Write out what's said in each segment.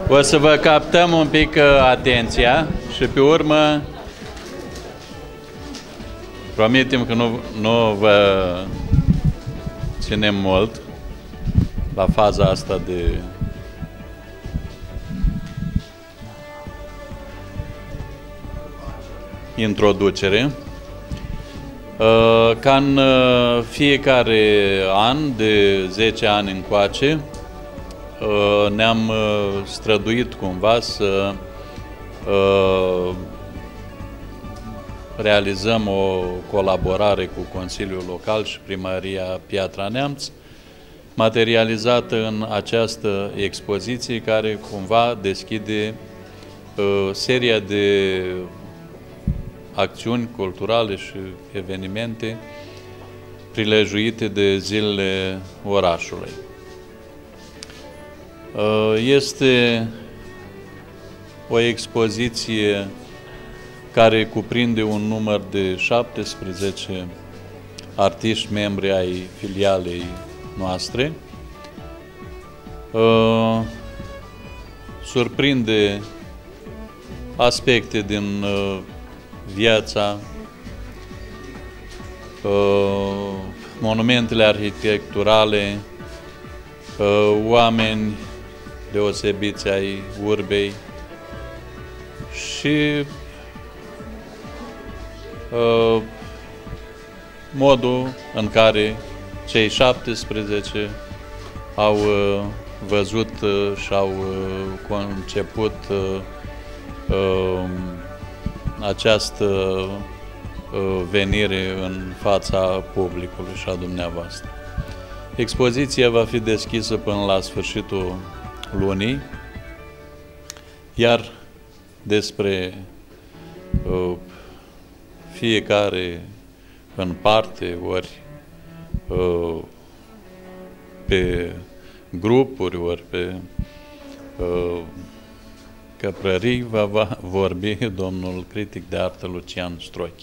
O să vă captăm un pic atenția și pe urmă promitem că nu vă ținem mult la faza asta de introducere. Ca în fiecare an de 10 ani încoace, ne-am străduit cumva să realizăm o colaborare cu Consiliul Local și Primăria Piatra Neamț, materializată în această expoziție care cumva deschide seria de acțiuni culturale și evenimente prilejuite de zilele orașului. Este o expoziție care cuprinde un număr de 17 artiști membri ai filialei noastre. Surprinde aspecte din viața, monumentele arhitecturale, oameni deosebiți ai urbei și modul în care cei 17 au văzut și au conceput această venire în fața publicului și a dumneavoastră. Expoziția va fi deschisă până la sfârșitul lunii, iar despre fiecare în parte, ori pe grupuri, ori pe căprării, va vorbi domnul critic de artă Lucian Strochi.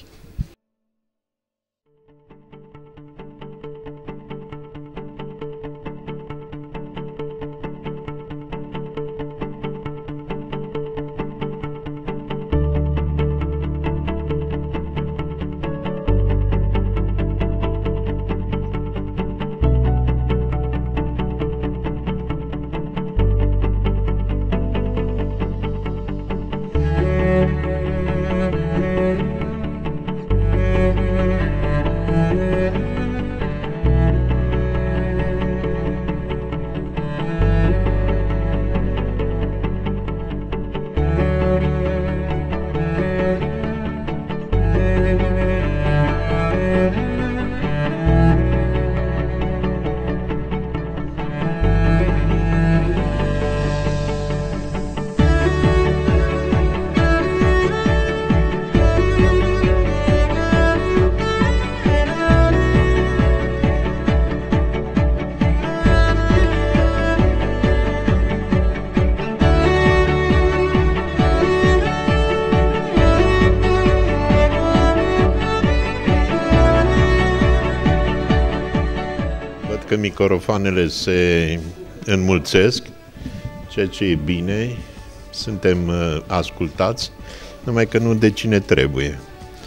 Că microfoanele se înmulțesc, ceea ce e bine, suntem ascultați, numai că nu de cine trebuie.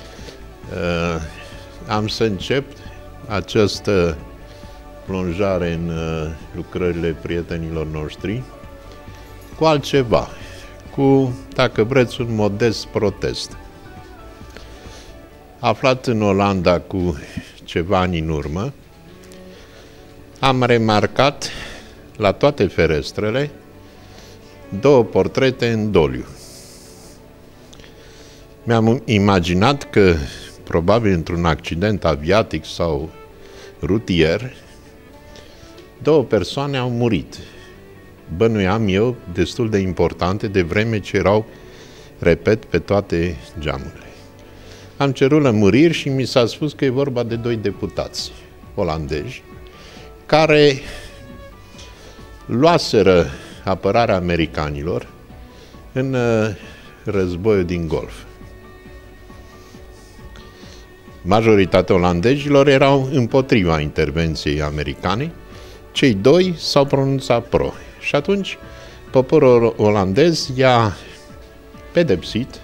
Am să încep această plonjare în lucrările prietenilor noștri cu altceva, cu, dacă vreți, un modest protest. Aflat în Olanda cu ceva ani în urmă, am remarcat la toate ferestrele două portrete în doliu. Mi-am imaginat că, probabil într-un accident aviatic sau rutier, două persoane au murit. Bănuiam eu, destul de importante, de vreme ce erau, repet, pe toate geamurile. Am cerut lămuriri și mi s-a spus că e vorba de doi deputați olandezi care luaseră apărarea americanilor în războiul din Golf. Majoritatea olandezilor erau împotriva intervenției americane, cei doi s-au pronunțat pro. Și atunci Poporul olandez i-a pedepsit,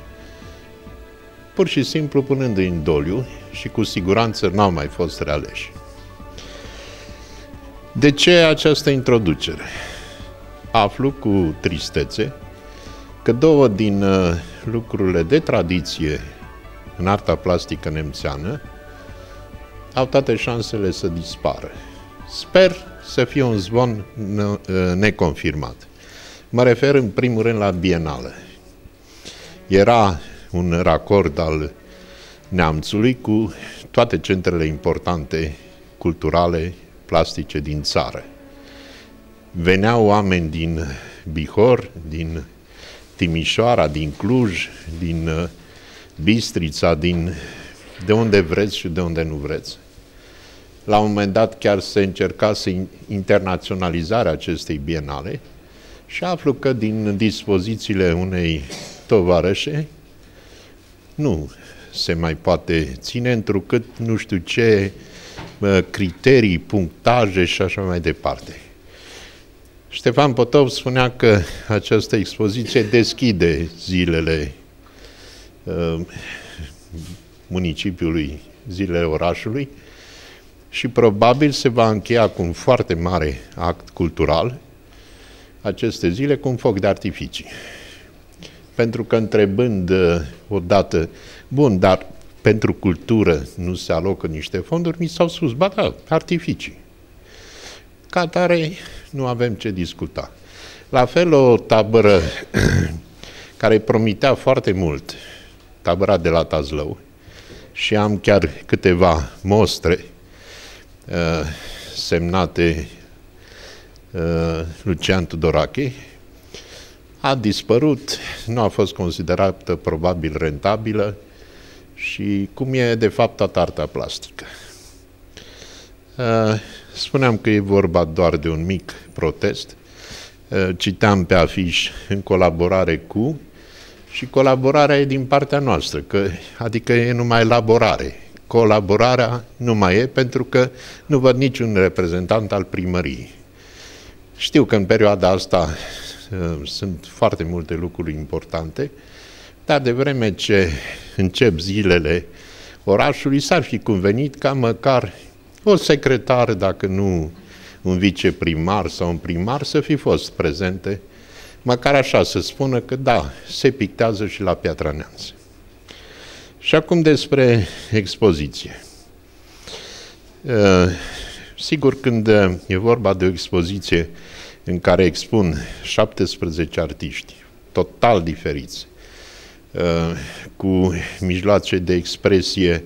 pur și simplu punându-i în doliu și cu siguranță n-au mai fost realeși. De ce această introducere? Aflu cu tristețe că două din lucrurile de tradiție în arta plastică nemțeană au toate șansele să dispară. Sper să fie un zvon neconfirmat. Mă refer în primul rând la Bienală. Era un racord al neamțului cu toate centrele importante culturale, plastice din țară. Veneau oameni din Bihor, din Timișoara, din Cluj, din Bistrița, de unde vreți și de unde nu vreți. La un moment dat chiar se încercase internaționalizarea acestei bienale și aflu că din dispozițiile unei tovarășe nu se mai poate ține, întrucât nu știu ce criterii, punctaje și așa mai departe. Ștefan Potop spunea că această expoziție deschide zilele municipiului, zilele orașului și probabil se va încheia cu un foarte mare act cultural aceste zile cu un foc de artificii. Pentru că întrebând odată, bun, dar pentru cultură nu se alocă niște fonduri, mi s-au spus, ba da, artificii. Ca atare nu avem ce discuta. La fel o tabără care promitea foarte mult, tabăra de la Tazlău, și am chiar câteva mostre semnate Lucian Tudorache, a dispărut, nu a fost considerată probabil rentabilă și cum e de fapt toată arta plastică. Spuneam că e vorba doar de un mic protest, citeam pe afiș în colaborare cu, și colaborarea e din partea noastră, adică e numai elaborare. Colaborarea nu mai e pentru că nu văd niciun reprezentant al primăriei. Știu că în perioada asta sunt foarte multe lucruri importante, dar de vreme ce încep zilele orașului, s-ar fi convenit ca măcar o secretară, dacă nu un viceprimar sau un primar, să fi fost prezente, măcar așa să spună că da, se pictează și la Piatra Neamț. Și acum despre expoziție. Sigur, când e vorba de o expoziție în care expun 17 artiști total diferiți, cu mijloace de expresie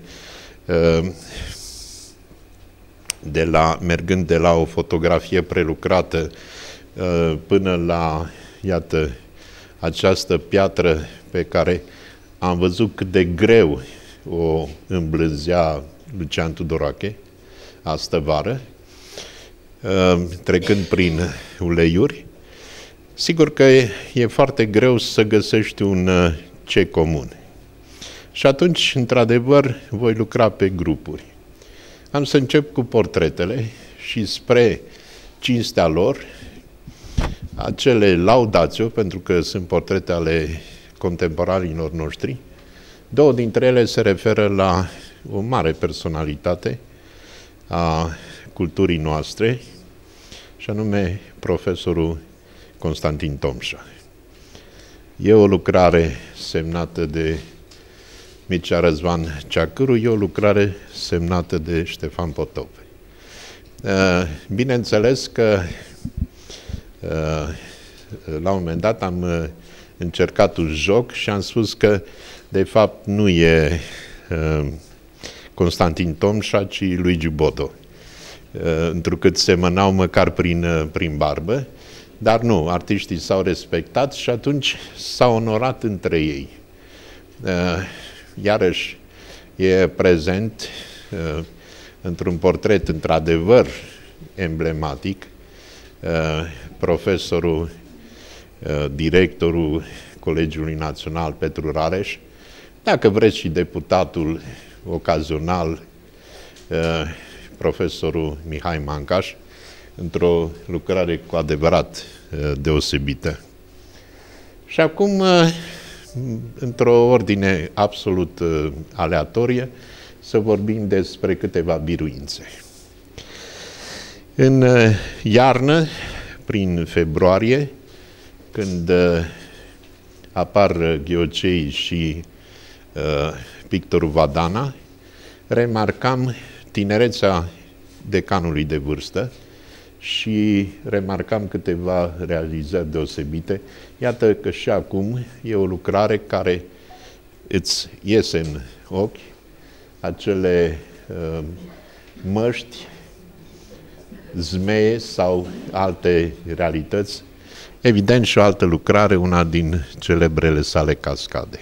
mergând de la o fotografie prelucrată până la, iată, această piatră pe care am văzut cât de greu o îmblânzea Lucian Tudorache astă vară, trecând prin uleiuri. Sigur că e foarte greu să găsești un ce comun. Și atunci, într-adevăr, voi lucra pe grupuri. Am să încep cu portretele și spre cinstea lor, acele laudațiu, pentru că sunt portrete ale contemporanilor noștri. Două dintre ele se referă la o mare personalitate a culturii noastre, și anume profesorul Constantin Tomșa. E o lucrare semnată de Mircea Răzvan Ceacâru, e o lucrare semnată de Ștefan Potop. Bineînțeles că la un moment dat am încercat un joc și am spus că de fapt nu e Constantin Tomșa, ci Luigi Bodo, întrucât semănau măcar prin barbă, dar nu, artiștii s-au respectat și atunci s-au onorat între ei. Iarăși e prezent într-un portret într-adevăr emblematic profesorul, directorul Colegiului Național Petru Rareș, dacă vreți și deputatul ocazional, profesorul Mihai Mancaș, într-o lucrare cu adevărat deosebită. Și acum, într-o ordine absolut aleatorie, să vorbim despre câteva biruințe. În iarnă, prin februarie, când apar Ghiocei și pictorul Vadana, remarcam tinerețea decanului de vârstă și remarcam câteva realizări deosebite. Iată că și acum e o lucrare care îți iese în ochi, acele măști, zmeie sau alte realități. Evident și o altă lucrare, una din celebrele sale cascade.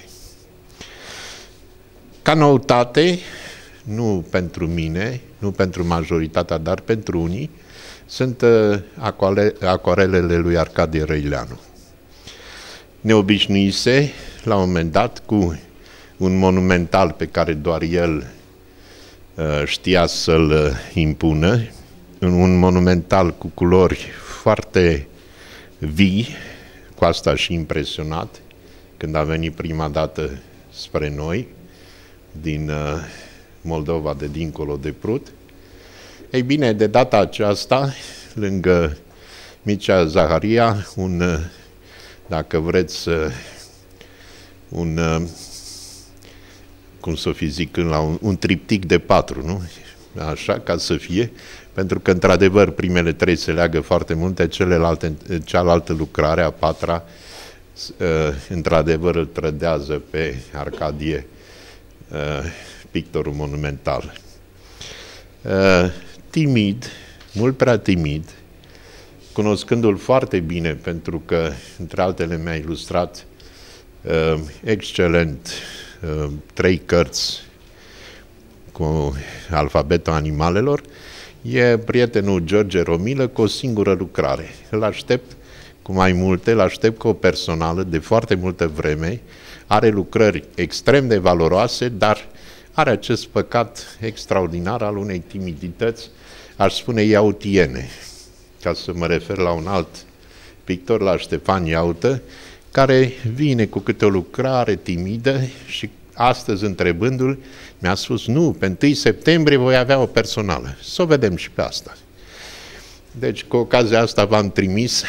Ca noutate, nu pentru mine, nu pentru majoritatea, dar pentru unii, sunt acoarelele lui Arcadie Răileanu. Ne obișnuise, la un moment dat, cu un monumental pe care doar el știa să-l impună, un monumental cu culori foarte vii, cu asta și impresionat, când a venit prima dată spre noi, din Moldova de dincolo de Prut. Ei bine, de data aceasta, lângă Mircea Zaharia, dacă vreți, cum să fi zicând, la un triptic de 4, nu? Așa, ca să fie, pentru că, într-adevăr, primele 3 se leagă foarte multe, cealaltă lucrare, a 4-a, într-adevăr, îl trădează pe Arcadie, pictorul monumental. Timid, mult prea timid, cunoscându-l foarte bine, pentru că, între altele, mi-a ilustrat excelent 3 cărți cu alfabetul animalelor, e prietenul George Romilă cu o singură lucrare. Îl aștept cu mai multe, îl aștept cu o personală de foarte multă vreme, are lucrări extrem de valoroase, dar are acest păcat extraordinar al unei timidități, aș spune iautiene, ca să mă refer la un alt pictor, la Ștefan Iaută, care vine cu câte o lucrare timidă și astăzi, întrebându-l, mi-a spus, nu, pe 1 septembrie voi avea o personală. Să o vedem și pe asta. Deci, cu ocazia asta v-am trimis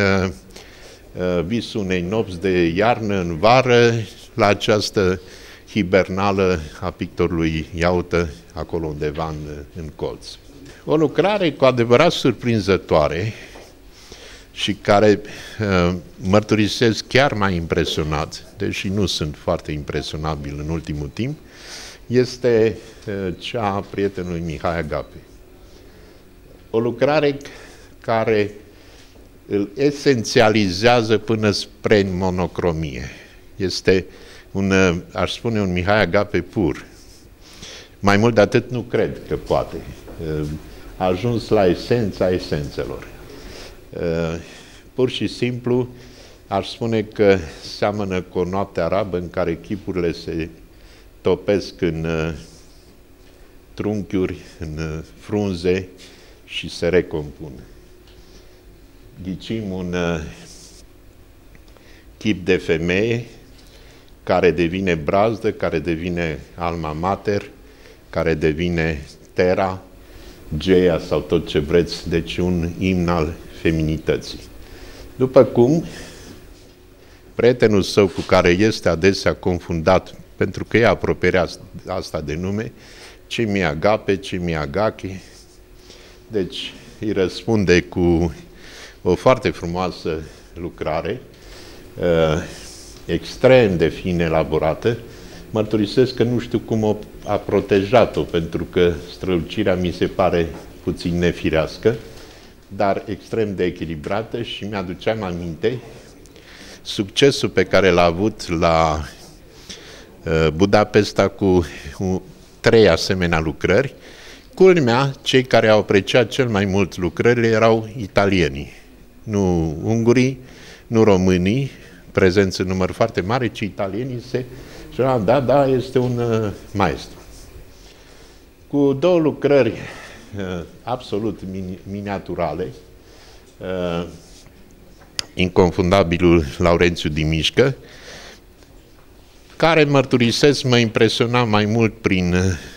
visul unei nopți de iarnă în vară la această hibernală a pictorului Iaută, acolo undeva în colț. O lucrare cu adevărat surprinzătoare și care mărturisesc chiar m-a impresionat, deși nu sunt foarte impresionabil în ultimul timp, este cea a prietenului Mihai Agape. O lucrare care îl esențializează până spre monocromie. Este aș spune, un Mihai Agape pur. Mai mult de atât nu cred că poate. A ajuns la esența esențelor. Pur și simplu aș spune că seamănă cu o noapte arabă în care chipurile se topesc în trunchiuri, în frunze și se recompun. Ghicim un chip de femeie care devine brazdă, care devine alma mater, care devine Terra, Geia sau tot ce vreți, deci un imn al feminității. După cum prietenul său cu care este adesea confundat, pentru că e apropierea asta de nume, ce mi Agape, ce mi Agache, deci îi răspunde cu o foarte frumoasă lucrare, extrem de fin elaborată. Mărturisesc că nu știu cum a protejat-o, pentru că strălucirea mi se pare puțin nefirească, dar extrem de echilibrată și mi-aduceam aminte succesul pe care l-a avut la Budapesta cu 3 asemenea lucrări. Culmea, cei care au apreciat cel mai mult lucrările erau italienii, nu ungurii, nu românii, prezenți în număr foarte mare, ci italienii se spuneau, da, este un maestru. Cu 2 lucrări absolut miniaturale, inconfundabilul Laurențiu Dimișcă, care, mărturisesc, mă impresiona mai mult prin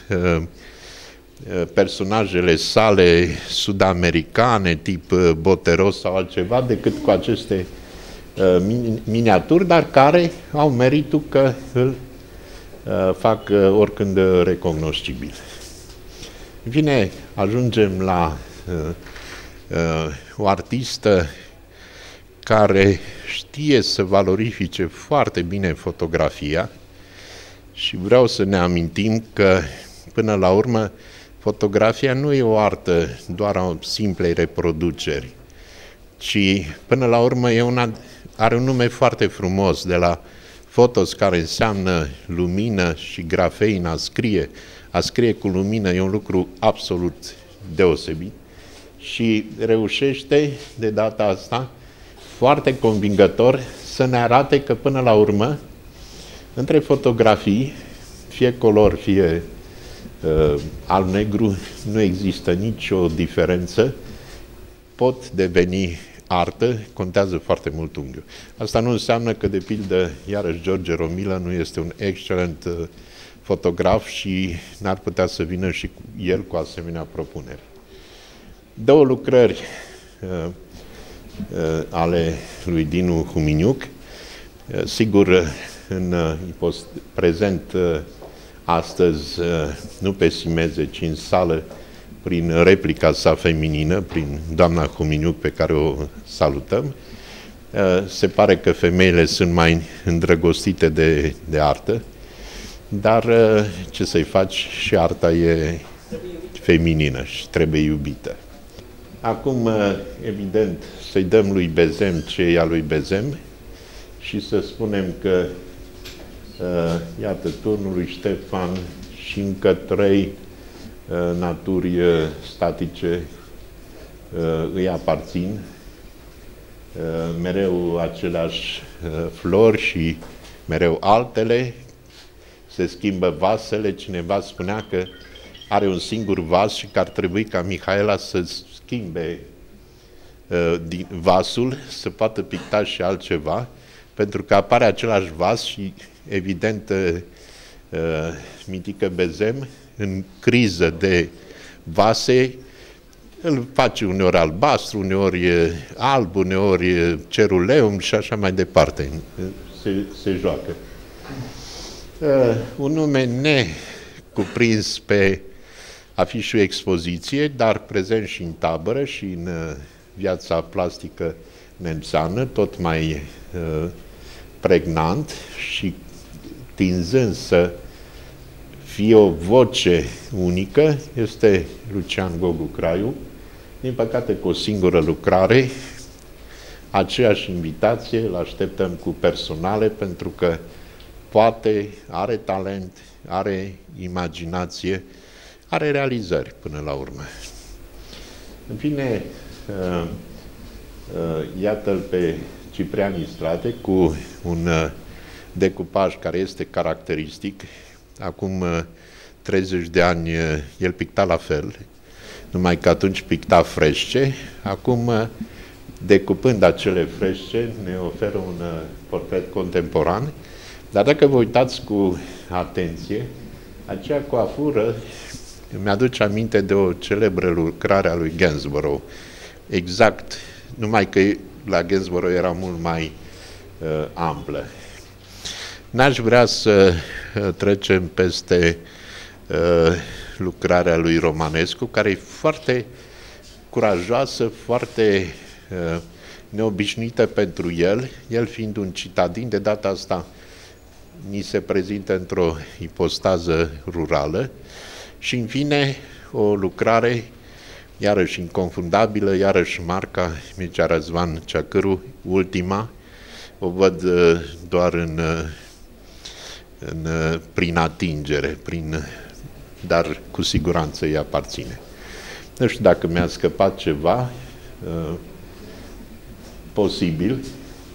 personajele sale sud-americane, tip Botero sau altceva, decât cu aceste miniaturi, dar care au meritul că îl fac oricând recognoscibil. În fine, ajungem la o artistă care știe să valorifice foarte bine fotografia și vreau să ne amintim că, până la urmă, fotografia nu e o artă doar a simplei reproduceri, ci, până la urmă, are un nume foarte frumos, de la fotos, care înseamnă lumină, și grafein, a scrie cu lumină, e un lucru absolut deosebit și reușește, de data asta, foarte convingător, să ne arate că, până la urmă, între fotografii, fie color, fie alb-negru, nu există nicio diferență, pot deveni artă, contează foarte mult unghiul. Asta nu înseamnă că, de pildă, iarăși George Romilă nu este un excelent fotograf și n-ar putea să vină și el cu asemenea propuneri. Două lucrări ale lui Dinu Huminiuc, sigur, în prezent astăzi, nu pe simeze, ci în sală, prin replica sa feminină, prin doamna Huminiuc, pe care o salutăm. Se pare că femeile sunt mai îndrăgostite de artă, dar ce să-i faci, și arta e feminină și trebuie iubită. Acum, evident, să-i dăm lui Bezem ce e a lui Bezem și să spunem că, iată, turnul lui Ștefan și încă 3 naturi statice îi aparțin, mereu aceleași flori și mereu altele, se schimbă vasele. Cineva spunea că are un singur vas și că ar trebui ca Mihaela să schimbe vasul, să poată picta și altceva, pentru că apare același vas și, evident, mitică Bezem, în criză de vase, îl face uneori albastru, uneori alb, uneori ceruleum și așa mai departe. Se joacă. Un nume necuprins pe afișul expoziție, dar prezent și în tabără și în viața plastică nemțeană, tot mai pregnant și tinzând să fie o voce unică, este Lucian Gogu Craiu, din păcate cu o singură lucrare. Aceeași invitație, îl așteptăm cu personale, pentru că poate, are talent, are imaginație, are realizări până la urmă. În fine, iată-l pe Ciprian Istrate cu un decupaj care este caracteristic. Acum 30 de ani el picta la fel, numai că atunci picta frește. Acum, decupând acele frește, ne oferă un portret contemporan. Dar dacă vă uitați cu atenție, acea coafură îmi aduce aminte de o celebră lucrare a lui Gainsborough. Exact, numai că la Gainsborough era mult mai amplă. N-aș vrea să trecem peste lucrarea lui Romanescu, care e foarte curajoasă, foarte neobișnuită pentru el fiind un citadin. De data asta ni se prezintă într-o ipostază rurală și, în fine, o lucrare iarăși inconfundabilă, iarăși marca Mircea Răzvan Ceacâru, ultima. O văd doar prin atingere, dar cu siguranță îi aparține. Nu știu dacă mi-a scăpat ceva posibil.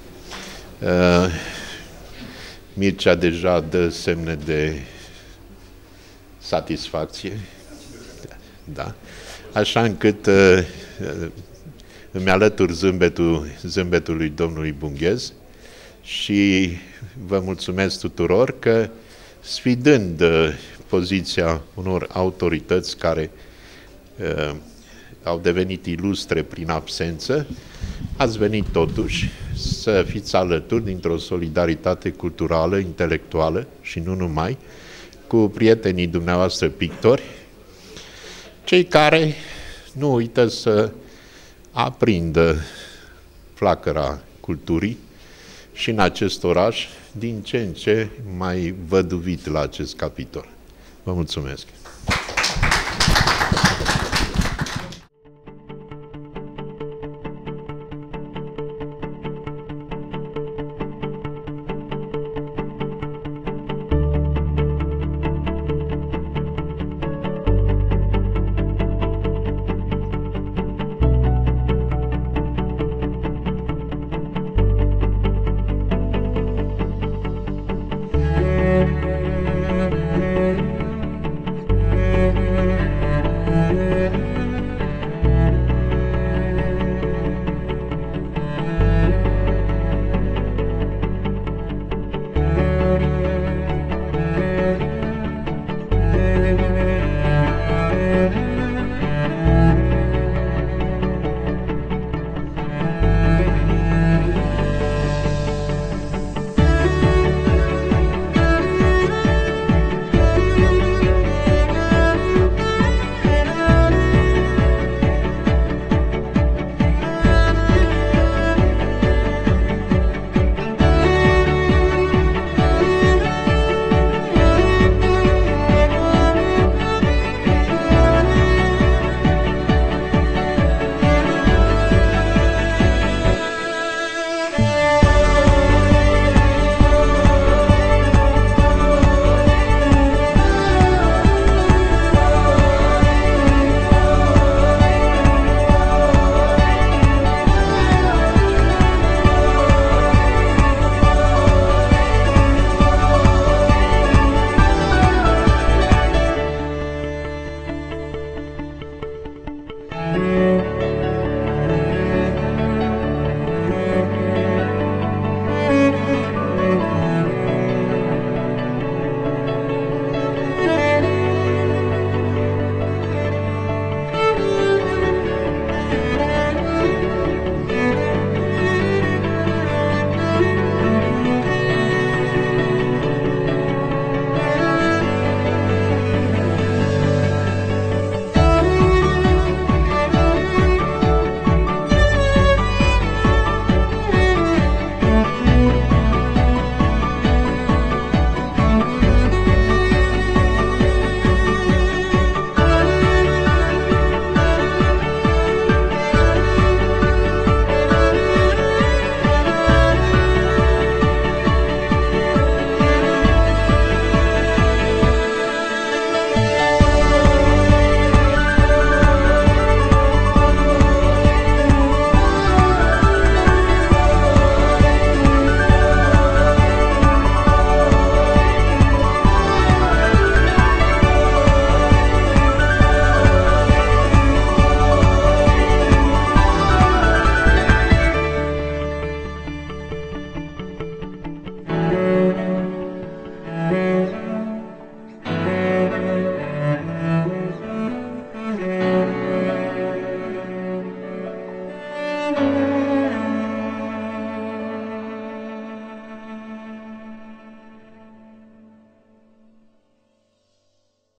Mircea deja dă semne de satisfacție. Da? Așa încât îmi alătur zâmbetului domnului Bunghez și vă mulțumesc tuturor că, sfidând poziția unor autorități care au devenit ilustre prin absență, ați venit totuși să fiți alături dintr-o solidaritate culturală, intelectuală și nu numai, cu prietenii dumneavoastră pictori, cei care nu uită să aprindă flacăra culturii și în acest oraș din ce în ce mai văduvit la acest capitol. Vă mulțumesc!